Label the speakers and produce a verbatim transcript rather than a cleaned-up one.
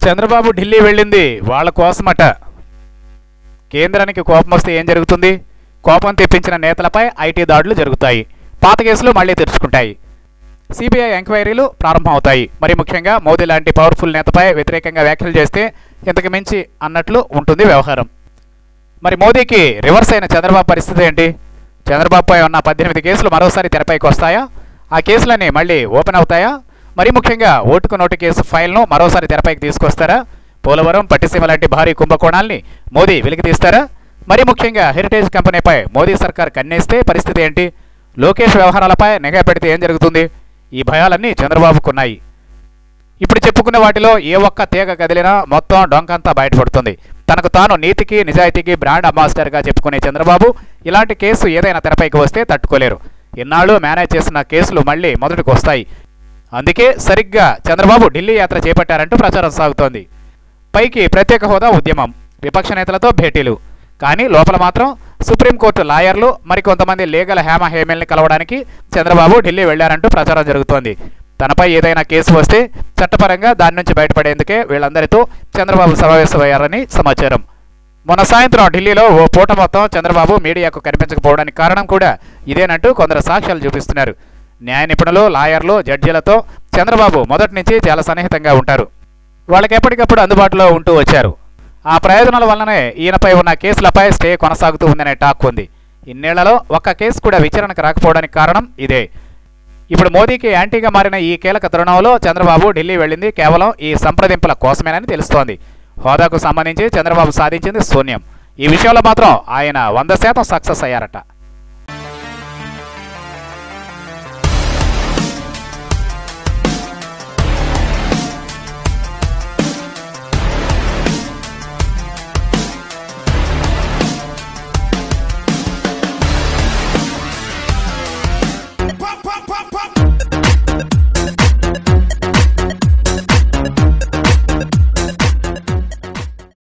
Speaker 1: చంద్రబాబు ఢిల్లీ వెళ్ళింది వాళ్ళ కోసమట. కేంద్రానికి కోపం వస్తే ఏం జరుగుతుంది? కోపం తెప్పించిన నేతలపై ఐటీ దాడులు జరుగుతాయి. పాత కేసులు మళ్లీ తెరుచుకుంటాయి. సిబిఐ ఎంక్వైరీలు ప్రారంభమవుతాయి. మరి ముఖ్యంగా మోదీ లాంటి పవర్ఫుల్ నేతపై వ్యతిరేకంగా వ్యాఖ్యలు చేస్తే ఇంతకు మించి అన్నట్లు ఉంటుంది వ్యవహారం. మరి మోదీకి రివర్స్ అయిన చంద్రబాబు పరిస్థితి ఏంటి? చంద్రబాబుపై ఉన్న పద్దెనిమిది కేసులు మరోసారి తెరపైకి వస్తాయా? ఆ కేసులన్నీ మళ్ళీ ఓపెన్ అవుతాయా? మరి ముఖ్యంగా ఓటుకు నోటు కేసు ఫైల్ను మరోసారి తెరపైకి తీసుకొస్తారా? పోలవరం, పట్టిసీమ లాంటి భారీ కుంభకోణాల్ని మోదీ వెలికితీస్తారా? మరి ముఖ్యంగా హెరిటేజ్ కంపెనీపై మోదీ సర్కార్ కన్నేస్తే పరిస్థితి ఏంటి? లోకేష్ వ్యవహారాలపై నిఘా పెడితే ఏం జరుగుతుంది? ఈ భయాలన్నీ చంద్రబాబుకున్నాయి. ఇప్పుడు చెప్పుకున్న వాటిలో ఏ ఒక్క తీగ కదిలినా మొత్తం డొంకంతా బయటపడుతుంది. తనకు తాను నీతికి నిజాయితీకి బ్రాండ్ అంబాసిడర్గా చెప్పుకునే చంద్రబాబు ఇలాంటి కేసు ఏదైనా తెరపైకి వస్తే తట్టుకోలేరు. ఇన్నాళ్ళు మేనేజ్ చేసిన కేసులు మళ్లీ మొదటికి వస్తాయి. అందుకే సరిగ్గా చంద్రబాబు ఢిల్లీ యాత్ర చేపట్టారంటూ ప్రచారం సాగుతోంది. పైకి ప్రత్యేక హోదా ఉద్యమం, విపక్ష నేతలతో భేటీలు, కానీ లోపల మాత్రం సుప్రీంకోర్టు లాయర్లు మరికొంతమంది లీగల్ హేమ హేమల్ని కలవడానికి చంద్రబాబు ఢిల్లీ వెళ్లారంటూ ప్రచారం జరుగుతోంది. తనపై ఏదైనా కేసు వస్తే చట్టపరంగా దాని నుంచి బయటపడేందుకే వీళ్ళందరితో చంద్రబాబు సమావేశమయ్యారని సమాచారం. మొన్న సాయంత్రం ఢిల్లీలో ఓ పూట మొత్తం చంద్రబాబు మీడియాకు కనిపించకపోవడానికి కారణం కూడా ఇదేనంటూ కొందరు సాక్ష్యాలు చూపిస్తున్నారు. న్యాయ నిపుణులు, లాయర్లు, జడ్జీలతో చంద్రబాబు మొదటి నుంచి చాలా సన్నిహితంగా ఉంటారు. వాళ్ళకి ఎప్పటికప్పుడు అందుబాటులో ఉంటూ వచ్చారు. ఆ ప్రయోజనాల వల్లనే ఈయనపై ఉన్న కేసులపై స్టే కొనసాగుతూ ఉందనే టాక్ ఉంది. ఇన్నేళ్లలో ఒక్క కేసు కూడా విచారణకు రాకపోవడానికి కారణం ఇదే. ఇప్పుడు మోదీకి యాంటీగా మారిన ఈ కీలక తరుణంలో చంద్రబాబు ఢిల్లీ వెళ్ళింది కేవలం ఈ సంప్రదింపుల కోసమేనని తెలుస్తోంది. హోదాకు సంబంధించి చంద్రబాబు సాధించింది శూన్యం. ఈ విషయంలో మాత్రం ఆయన వంద శాతం సక్సెస్ అయ్యారట.